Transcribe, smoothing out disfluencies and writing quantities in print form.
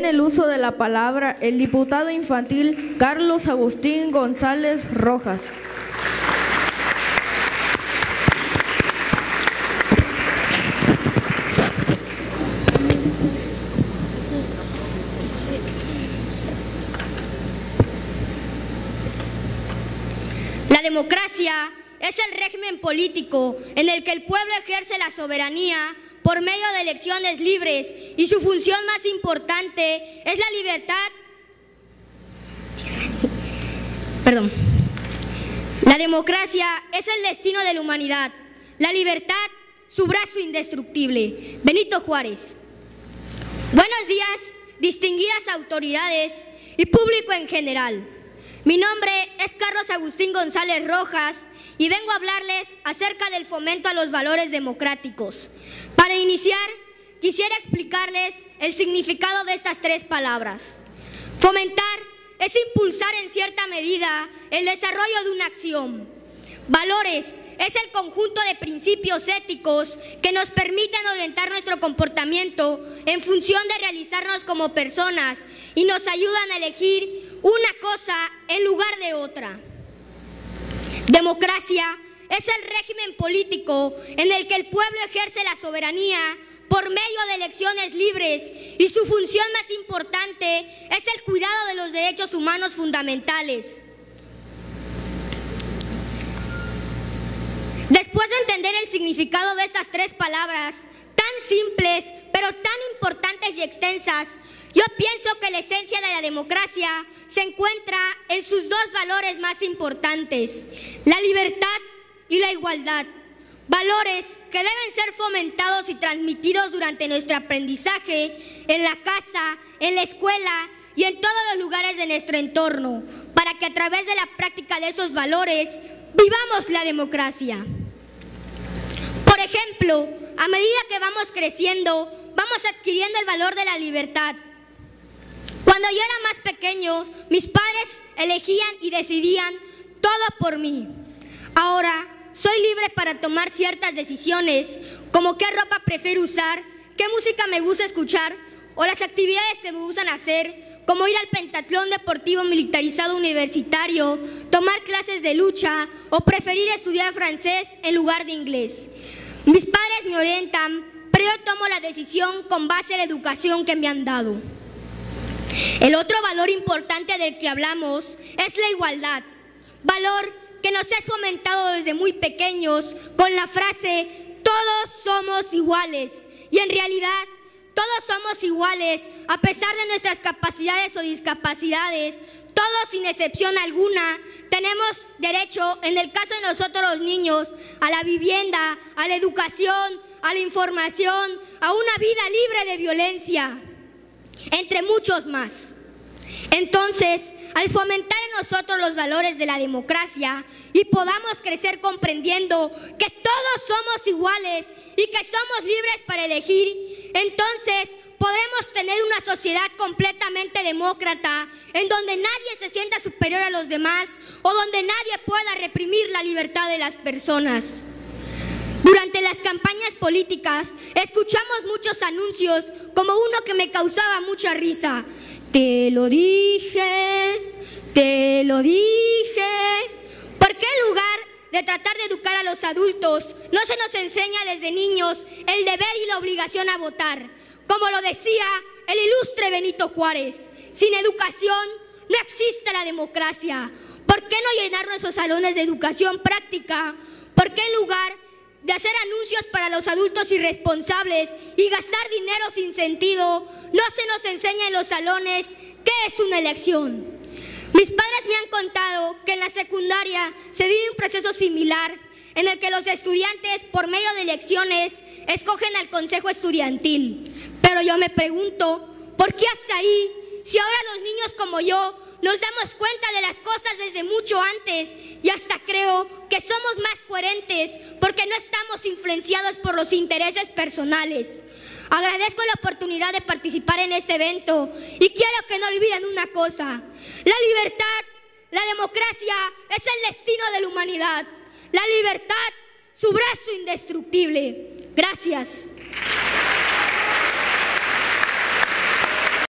Tiene el uso de la palabra el diputado infantil Carlos Agustín González Rojas. La democracia es el régimen político en el que el pueblo ejerce la soberanía por medio de elecciones libres y su función más importante es la libertad. La democracia es el destino de la humanidad, la libertad, su brazo indestructible. Benito Juárez. Buenos días, distinguidas autoridades y público en general. Mi nombre es Carlos Agustín González Rojas y vengo a hablarles acerca del fomento a los valores democráticos. Para iniciar, quisiera explicarles el significado de estas tres palabras. Fomentar es impulsar en cierta medida el desarrollo de una acción. Valores es el conjunto de principios éticos que nos permiten orientar nuestro comportamiento en función de realizarnos como personas y nos ayudan a elegir una cosa en lugar de otra. Democracia es el régimen político en el que el pueblo ejerce la soberanía por medio de elecciones libres y su función más importante es el cuidado de los derechos humanos fundamentales. Después de entender el significado de estas tres palabras, tan simples pero tan importantes y extensas, yo pienso que la esencia de la democracia se encuentra en sus dos valores más importantes, la libertad y la igualdad. Valores que deben ser fomentados y transmitidos durante nuestro aprendizaje en la casa, en la escuela y en todos los lugares de nuestro entorno, para que a través de la práctica de esos valores vivamos la democracia. Por ejemplo, a medida que vamos creciendo, vamos adquiriendo el valor de la libertad. Cuando yo era más pequeño, mis padres elegían y decidían todo por mí. Ahora soy libre para tomar ciertas decisiones, como qué ropa prefiero usar, qué música me gusta escuchar o las actividades que me gustan hacer, como ir al pentatlón deportivo militarizado universitario, tomar clases de lucha o preferir estudiar francés en lugar de inglés. Mis padres me orientan, pero yo tomo la decisión con base en la educación que me han dado. El otro valor importante del que hablamos es la igualdad, valor que nos es fomentado desde muy pequeños con la frase todos somos iguales, y en realidad todos somos iguales a pesar de nuestras capacidades o discapacidades. Todos sin excepción alguna tenemos derecho, en el caso de nosotros los niños, a la vivienda, a la educación, a la información, a una vida libre de violencia, entre muchos más. Entonces, al fomentar en nosotros los valores de la democracia y podamos crecer comprendiendo que todos somos iguales y que somos libres para elegir, entonces podremos tener una sociedad completamente demócrata en donde nadie se sienta superior a los demás o donde nadie pueda reprimir la libertad de las personas. Durante las campañas políticas escuchamos muchos anuncios, como uno que me causaba mucha risa. Te lo dije, te lo dije. ¿Por qué en lugar de tratar de educar a los adultos, no se nos enseña desde niños el deber y la obligación a votar? Como lo decía el ilustre Benito Juárez, sin educación no existe la democracia. ¿Por qué no llenar nuestros salones de educación práctica? ¿Por qué en lugar de hacer anuncios para los adultos irresponsables y gastar dinero sin sentido, no se nos enseña en los salones qué es una elección? Mis padres me han contado que en la secundaria se vive un proceso similar en el que los estudiantes, por medio de elecciones, escogen al consejo estudiantil. Pero yo me pregunto, ¿por qué hasta ahí? Si ahora los niños como yo nos damos cuenta de las cosas desde mucho antes y hasta creo que somos más coherentes porque no estamos influenciados por los intereses personales. Agradezco la oportunidad de participar en este evento y quiero que no olviden una cosa: la libertad, la democracia es el destino de la humanidad. La libertad, su brazo indestructible. Gracias.